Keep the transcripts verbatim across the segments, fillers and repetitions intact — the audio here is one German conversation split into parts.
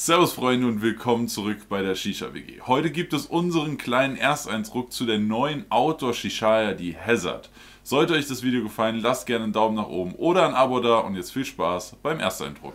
Servus Freunde und willkommen zurück bei der Shisha W G. Heute gibt es unseren kleinen Ersteindruck zu der neuen Outdoor-Shishaya, die Hazard. Sollte euch das Video gefallen, lasst gerne einen Daumen nach oben oder ein Abo da und jetzt viel Spaß beim Ersteindruck.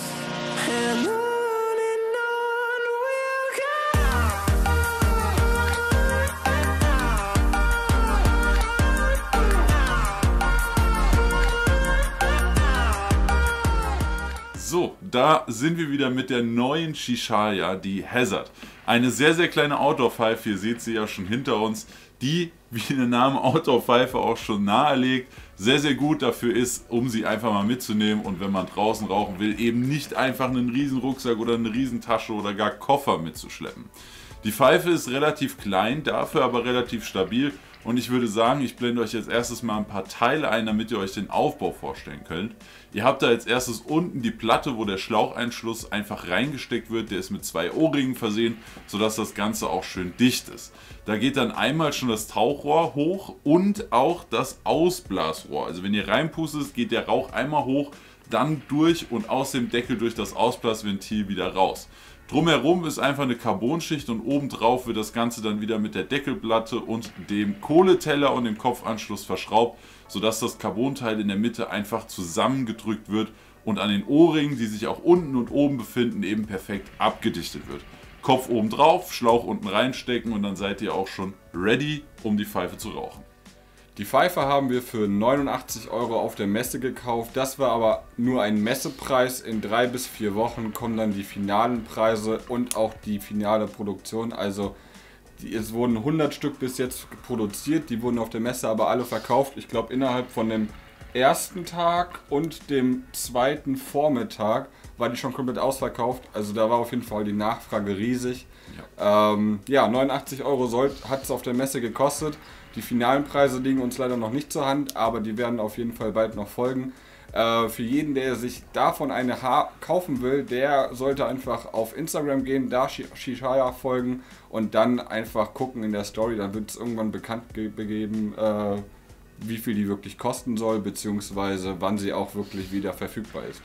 So, da sind wir wieder mit der neuen Shishaya, die Hazard. Eine sehr, sehr kleine Outdoor-Pfeife, ihr seht sie ja schon hinter uns, die, wie der Name Outdoor-Pfeife auch schon nahelegt, sehr, sehr gut dafür ist, um sie einfach mal mitzunehmen und wenn man draußen rauchen will, eben nicht einfach einen riesen Rucksack oder eine riesen Tasche oder gar Koffer mitzuschleppen. Die Pfeife ist relativ klein, dafür aber relativ stabil und ich würde sagen, ich blende euch jetzt erstes mal ein paar Teile ein, damit ihr euch den Aufbau vorstellen könnt. Ihr habt da als erstes unten die Platte, wo der Schlaucheinschluss einfach reingesteckt wird, der ist mit zwei O-Ringen versehen, sodass das Ganze auch schön dicht ist. Da geht dann einmal schon das Tauchrohr hoch und auch das Ausblasrohr. Also wenn ihr reinpustet, geht der Rauch einmal hoch, dann durch und aus dem Deckel durch das Ausblasventil wieder raus. Drumherum ist einfach eine Carbonschicht und obendrauf wird das Ganze dann wieder mit der Deckelplatte und dem Kohleteller und dem Kopfanschluss verschraubt, sodass das Carbonteil in der Mitte einfach zusammengedrückt wird und an den O-Ringen, die sich auch unten und oben befinden, eben perfekt abgedichtet wird. Kopf oben drauf, Schlauch unten reinstecken und dann seid ihr auch schon ready, um die Pfeife zu rauchen. Die Pfeife haben wir für neunundachtzig Euro auf der Messe gekauft. Das war aber nur ein Messepreis. In drei bis vier Wochen kommen dann die finalen Preise und auch die finale Produktion. Also die, es wurden hundert Stück bis jetzt produziert. Die wurden auf der Messe aber alle verkauft. Ich glaube innerhalb von dem ersten Tag und dem zweiten Vormittag war die schon komplett ausverkauft. Also da war auf jeden Fall die Nachfrage riesig. Ja, ähm, ja neunundachtzig Euro hat es auf der Messe gekostet. Die finalen Preise liegen uns leider noch nicht zur Hand, aber die werden auf jeden Fall bald noch folgen. Äh, für jeden, der sich davon eine ha kaufen will, der sollte einfach auf Instagram gehen, da Shishaya folgen und dann einfach gucken in der Story. Dann wird es irgendwann bekannt gegeben, äh, wie viel die wirklich kosten soll, beziehungsweise wann sie auch wirklich wieder verfügbar ist.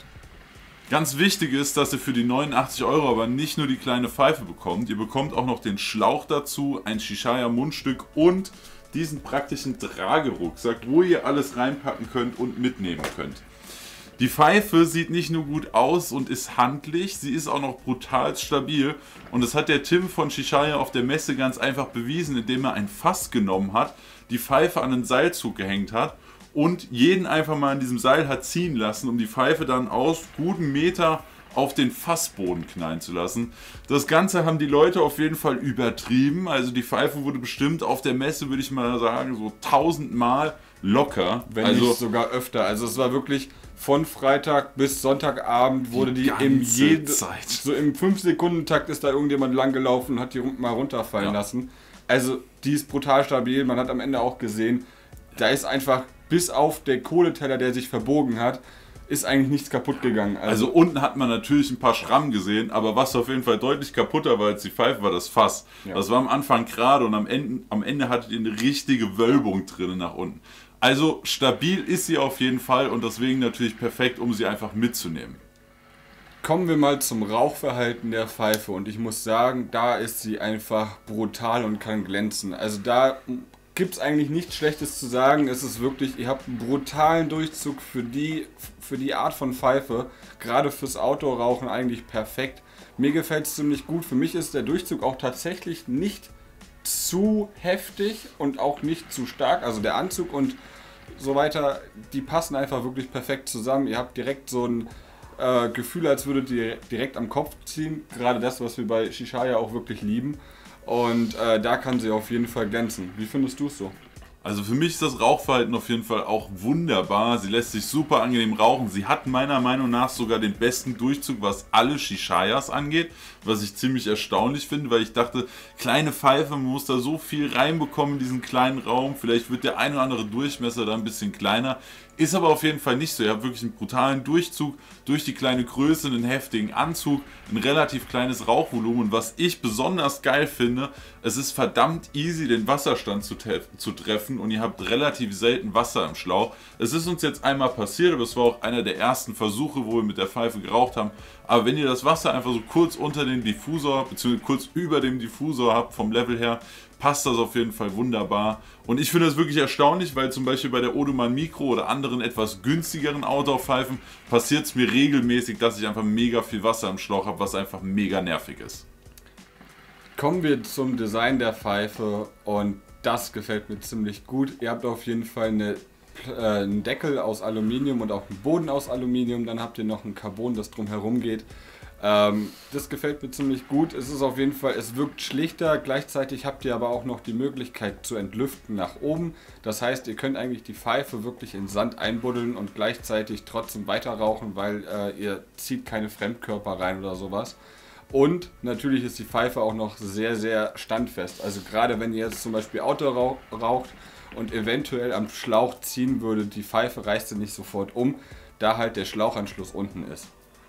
Ganz wichtig ist, dass ihr für die neunundachtzig Euro aber nicht nur die kleine Pfeife bekommt, ihr bekommt auch noch den Schlauch dazu, ein Shishaya Mundstück und diesen praktischen Tragerucksack, wo ihr alles reinpacken könnt und mitnehmen könnt. Die Pfeife sieht nicht nur gut aus und ist handlich, sie ist auch noch brutal stabil und das hat der Tim von Shishaya auf der Messe ganz einfach bewiesen, indem er ein Fass genommen hat, die Pfeife an einen Seilzug gehängt hat und jeden einfach mal an diesem Seil hat ziehen lassen, um die Pfeife dann aus guten Meter auf den Fassboden knallen zu lassen. Das Ganze haben die Leute auf jeden Fall übertrieben. Also die Pfeife wurde bestimmt auf der Messe, würde ich mal sagen, so tausendmal locker. Wenn also nicht sogar öfter. Also es war wirklich von Freitag bis Sonntagabend wurde die, die im jeden, Zeit. So im fünf Sekunden Takt ist da irgendjemand lang gelaufen und hat die mal runterfallen ja. lassen. Also die ist brutal stabil. Man hat am Ende auch gesehen, da ist einfach bis auf der Kohleteller, der sich verbogen hat, ist eigentlich nichts kaputt gegangen. Also, also unten hat man natürlich ein paar Schrammen gesehen, aber was auf jeden Fall deutlich kaputter war als die Pfeife, war das Fass. Ja. Das war am Anfang gerade und am Ende, am Ende hattet ihr eine richtige Wölbung drin nach unten. Also stabil ist sie auf jeden Fall und deswegen natürlich perfekt, um sie einfach mitzunehmen. Kommen wir mal zum Rauchverhalten der Pfeife und ich muss sagen, da ist sie einfach brutal und kann glänzen. Also da gibt es eigentlich nichts Schlechtes zu sagen. Es ist wirklich, ihr habt einen brutalen Durchzug für die, für die Art von Pfeife. Gerade fürs Outdoor-Rauchen eigentlich perfekt. Mir gefällt es ziemlich gut. Für mich ist der Durchzug auch tatsächlich nicht zu heftig und auch nicht zu stark. Also der Anzug und so weiter, die passen einfach wirklich perfekt zusammen. Ihr habt direkt so ein äh, Gefühl, als würdet ihr direkt am Kopf ziehen. Gerade das, was wir bei Shishaya auch wirklich lieben. Und äh, da kann sie auf jeden Fall glänzen. Wie findest du es so? Also für mich ist das Rauchverhalten auf jeden Fall auch wunderbar. Sie lässt sich super angenehm rauchen. Sie hat meiner Meinung nach sogar den besten Durchzug, was alle Shishayas angeht. Was ich ziemlich erstaunlich finde, weil ich dachte, kleine Pfeife, man muss da so viel reinbekommen in diesen kleinen Raum. Vielleicht wird der ein oder andere Durchmesser da ein bisschen kleiner. Ist aber auf jeden Fall nicht so. Ihr habt wirklich einen brutalen Durchzug durch die kleine Größe, einen heftigen Anzug, ein relativ kleines Rauchvolumen. Und was ich besonders geil finde, es ist verdammt easy, den Wasserstand zu, zu treffen und ihr habt relativ selten Wasser im Schlauch. Es ist uns jetzt einmal passiert, aber es war auch einer der ersten Versuche, wo wir mit der Pfeife geraucht haben. Aber wenn ihr das Wasser einfach so kurz unter dem Diffusor, beziehungsweise kurz über dem Diffusor habt, vom Level her, passt das auf jeden Fall wunderbar. Und ich finde das wirklich erstaunlich, weil zum Beispiel bei der Odoman Micro oder anderen etwas günstigeren Outdoor-Pfeifen passiert es mir regelmäßig, dass ich einfach mega viel Wasser im Schlauch habe, was einfach mega nervig ist. Kommen wir zum Design der Pfeife und das gefällt mir ziemlich gut. Ihr habt auf jeden Fall eine, äh, einen Deckel aus Aluminium und auch einen Boden aus Aluminium. Dann habt ihr noch ein Carbon, das drumherum geht. Ähm, das gefällt mir ziemlich gut. Es ist auf jeden Fall, es wirkt schlichter. Gleichzeitig habt ihr aber auch noch die Möglichkeit zu entlüften nach oben. Das heißt, ihr könnt eigentlich die Pfeife wirklich in Sand einbuddeln und gleichzeitig trotzdem weiter rauchen, weil äh, ihr zieht keine Fremdkörper rein oder sowas. Und natürlich ist die Pfeife auch noch sehr, sehr standfest. Also gerade wenn ihr jetzt zum Beispiel Auto raucht und eventuell am Schlauch ziehen würdet, die Pfeife reißt ihr nicht sofort um, da halt der Schlauchanschluss unten ist.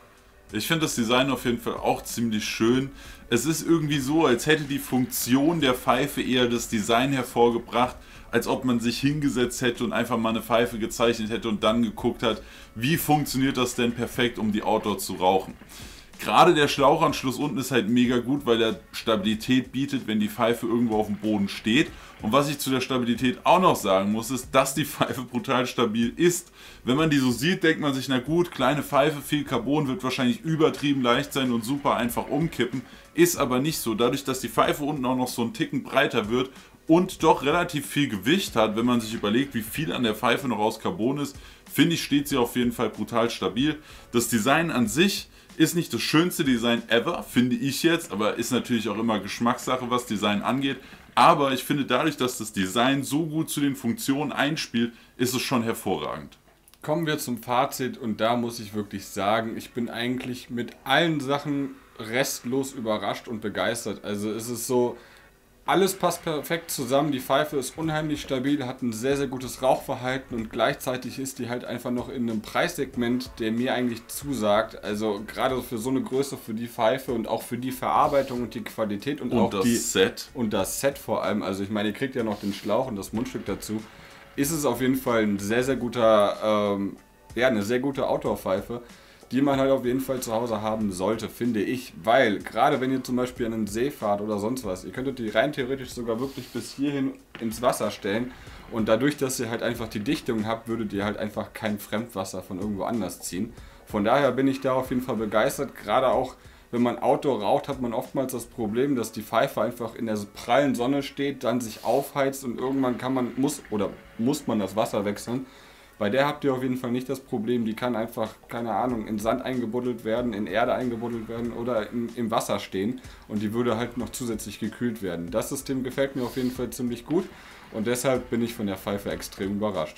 Ich finde das Design auf jeden Fall auch ziemlich schön. Es ist irgendwie so, als hätte die Funktion der Pfeife eher das Design hervorgebracht, als ob man sich hingesetzt hätte und einfach mal eine Pfeife gezeichnet hätte und dann geguckt hat, wie funktioniert das denn perfekt, um die Outdoor zu rauchen. Gerade der Schlauchanschluss unten ist halt mega gut, weil er Stabilität bietet, wenn die Pfeife irgendwo auf dem Boden steht. Und was ich zu der Stabilität auch noch sagen muss, ist, dass die Pfeife brutal stabil ist. Wenn man die so sieht, denkt man sich, na gut, kleine Pfeife, viel Carbon, wird wahrscheinlich übertrieben leicht sein und super einfach umkippen. Ist aber nicht so. Dadurch, dass die Pfeife unten auch noch so einen Ticken breiter wird und doch relativ viel Gewicht hat, wenn man sich überlegt, wie viel an der Pfeife noch aus Carbon ist, finde ich, steht sie auf jeden Fall brutal stabil. Das Design an sich ist nicht das schönste Design ever, finde ich jetzt, aber ist natürlich auch immer Geschmackssache, was Design angeht. Aber ich finde, dadurch, dass das Design so gut zu den Funktionen einspielt, ist es schon hervorragend. Kommen wir zum Fazit und da muss ich wirklich sagen, ich bin eigentlich mit allen Sachen restlos überrascht und begeistert. Also es ist so, alles passt perfekt zusammen, die Pfeife ist unheimlich stabil, hat ein sehr, sehr gutes Rauchverhalten und gleichzeitig ist die halt einfach noch in einem Preissegment, der mir eigentlich zusagt. Also gerade für so eine Größe, für die Pfeife und auch für die Verarbeitung und die Qualität und, und auch das die, Set. Und das Set vor allem, also ich meine, ihr kriegt ja noch den Schlauch und das Mundstück dazu, ist es auf jeden Fall ein sehr, sehr guter, ähm, ja, eine sehr gute Outdoor-Pfeife, die man halt auf jeden Fall zu Hause haben sollte, finde ich, weil gerade wenn ihr zum Beispiel an einen See fahrt oder sonst was, ihr könntet die rein theoretisch sogar wirklich bis hierhin ins Wasser stellen und dadurch, dass ihr halt einfach die Dichtung habt, würdet ihr halt einfach kein Fremdwasser von irgendwo anders ziehen. Von daher bin ich da auf jeden Fall begeistert, gerade auch wenn man Outdoor raucht, hat man oftmals das Problem, dass die Pfeife einfach in der prallen Sonne steht, dann sich aufheizt und irgendwann kann man, muss oder muss man das Wasser wechseln. Bei der habt ihr auf jeden Fall nicht das Problem, die kann einfach, keine Ahnung, in Sand eingebuddelt werden, in Erde eingebuddelt werden oder in, im Wasser stehen und die würde halt noch zusätzlich gekühlt werden. Das System gefällt mir auf jeden Fall ziemlich gut und deshalb bin ich von der Pfeife extrem überrascht.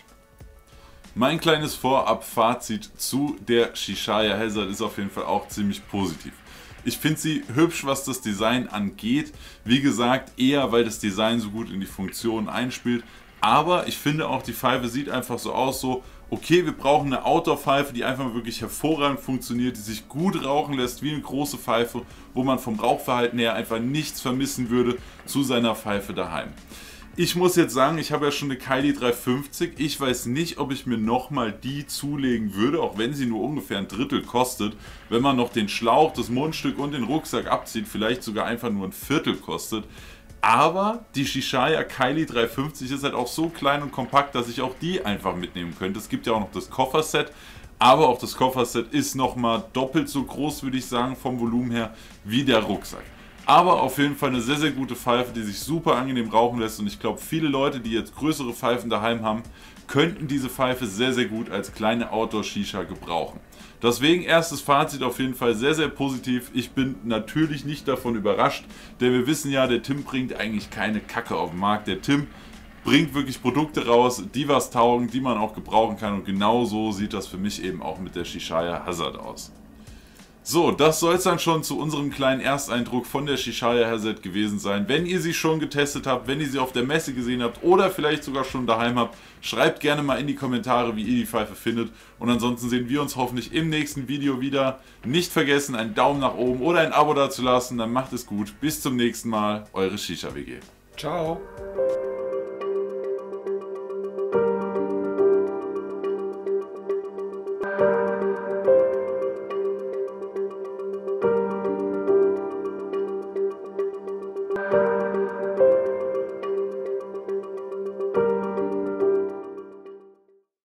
Mein kleines Vorab-Fazit zu der Shishaya Hazard ist auf jeden Fall auch ziemlich positiv. Ich finde sie hübsch, was das Design angeht. Wie gesagt, eher weil das Design so gut in die Funktion einspielt. Aber ich finde auch, die Pfeife sieht einfach so aus, so, okay, wir brauchen eine Outdoor-Pfeife, die einfach wirklich hervorragend funktioniert, die sich gut rauchen lässt, wie eine große Pfeife, wo man vom Rauchverhalten her einfach nichts vermissen würde zu seiner Pfeife daheim. Ich muss jetzt sagen, ich habe ja schon eine Kylie dreihundertfünfzig. Ich weiß nicht, ob ich mir nochmal die zulegen würde, auch wenn sie nur ungefähr ein Drittel kostet. Wenn man noch den Schlauch, das Mundstück und den Rucksack abzieht, vielleicht sogar einfach nur ein Viertel kostet. Aber die Shishaya Kylie dreihundertfünfzig ist halt auch so klein und kompakt, dass ich auch die einfach mitnehmen könnte. Es gibt ja auch noch das Kofferset, aber auch das Kofferset ist nochmal doppelt so groß, würde ich sagen, vom Volumen her, wie der Rucksack. Aber auf jeden Fall eine sehr, sehr gute Pfeife, die sich super angenehm rauchen lässt. Und ich glaube, viele Leute, die jetzt größere Pfeifen daheim haben, könnten diese Pfeife sehr, sehr gut als kleine Outdoor-Shisha gebrauchen. Deswegen erstes Fazit auf jeden Fall sehr, sehr positiv. Ich bin natürlich nicht davon überrascht, denn wir wissen ja, der Tim bringt eigentlich keine Kacke auf den Markt. Der Tim bringt wirklich Produkte raus, die was taugen, die man auch gebrauchen kann. Und genau so sieht das für mich eben auch mit der Shishaya Hazard aus. So, das soll es dann schon zu unserem kleinen Ersteindruck von der Shishaya Hazard gewesen sein. Wenn ihr sie schon getestet habt, wenn ihr sie auf der Messe gesehen habt oder vielleicht sogar schon daheim habt, schreibt gerne mal in die Kommentare, wie ihr die Pfeife findet. Und ansonsten sehen wir uns hoffentlich im nächsten Video wieder. Nicht vergessen, einen Daumen nach oben oder ein Abo dazulassen, dann macht es gut. Bis zum nächsten Mal, eure Shisha W G. Ciao.